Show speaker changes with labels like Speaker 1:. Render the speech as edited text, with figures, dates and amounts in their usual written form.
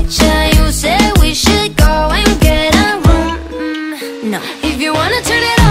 Speaker 1: picture. You said we should go and get a room. No, if you wanna turn it